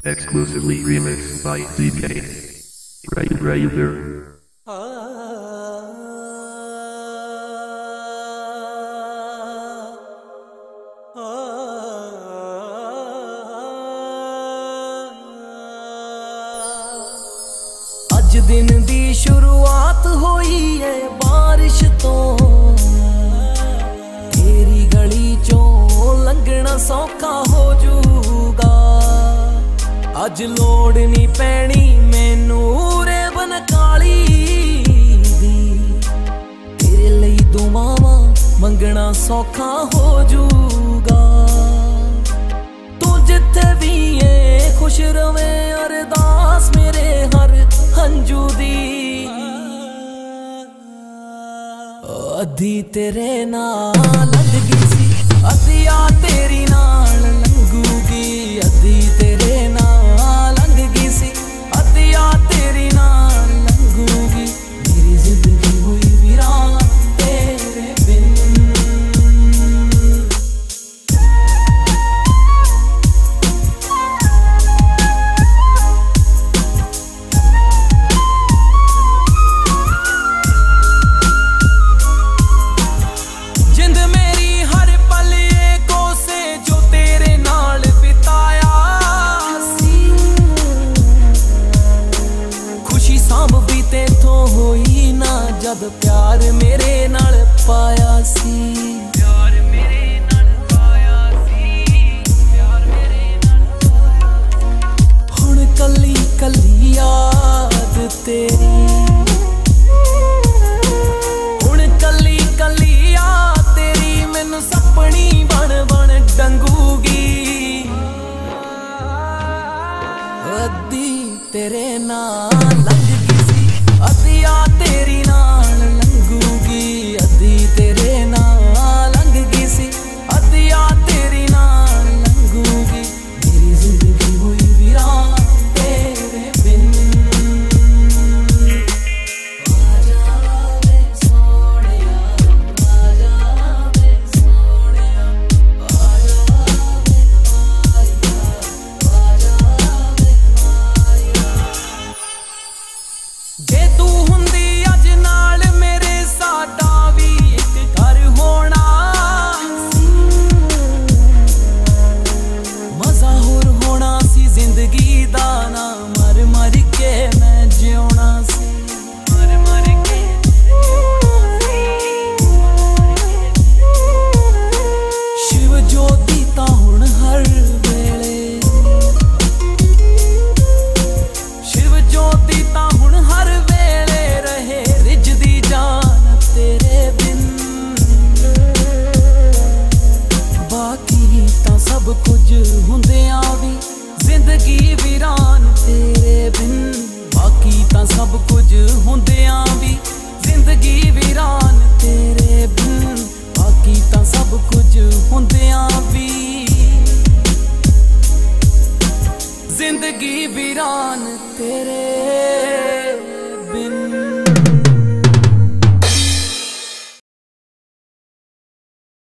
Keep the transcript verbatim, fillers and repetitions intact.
Exclusively remixed by D K Right Raider. अज दिन दी शुरुआत होई है बारिश तो, तेरी गली चों लंघना सौखा हो जूगा। अज लोड़ नहीं पैनी मैनू रेबन काली दी, तेरे लई दुआवां मंगना सौखा हो जूगा। तू जिथे भी है खुश रवे अरदास मेरे हर हंजू दी। अद्धी तेरे नाल लंघगी सी, अद्धिया तेरी नाल लंघूगी। अद्धी तेरे नाल लंघगी सी, अद्धिया तेरी नाल लंघूगी। मेरी जिंदगी हुई वीरान तेरे बिन। जब प्यार मेरे नाल पाया सी, प्यार मेरे नाल पाया सी, प्यार मेरे नाल पाया। हुण कली कली याद तेरी, हुण कली कली याद तेरी मैनू सपनी बन बन डंगूगी। अद्धी तेरे नाल लंघगी सी, अद्धिया तेरी नाल लंघूगी। अद्धी तेरे नाल लंघगी सी, अद्धिया तेरी नाल लंघूगी। मेरी जिंदगी हुई वीरान तेरे बिन। आजा वे सोहणिया, आजा वे सोहणिया, आजा वे माहिया, आजा वे माहिया। जे तू हुंदी अज नाल मेरे साडा भी एक घर होना सी, मजा होर होना सी जिंदगी दा ना। मर मर के मैं जिउना सी, मर मर के शिव ज्योति तां हुण हर वेले, शिव ज्योति तां हुण हर वेले रहे रिजदी जान तेरे बिन। बाकी तां सब कुछ हुंदियां भी जिंदगी वीरान तेरे बिन। बाकी तां सब कुछ हुंदियां भी जिंदगी वीरान तेरे बिन। बाकी तां सब कुछ हुंदियां भी जिंदगी वीरान तेरे